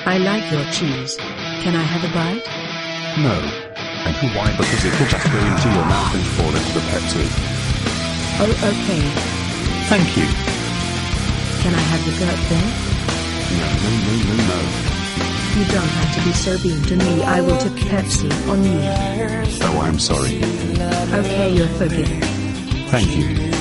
I like your cheese. Can I have a bite? No. And why? Because it will just go into your mouth and fall into the Pepsi. Oh, okay. Thank you. Can I have the gurk then? No. You don't have to be so mean to me. I will tip Pepsi on you. Oh, I'm sorry. Okay, you're forgiven. Thank you.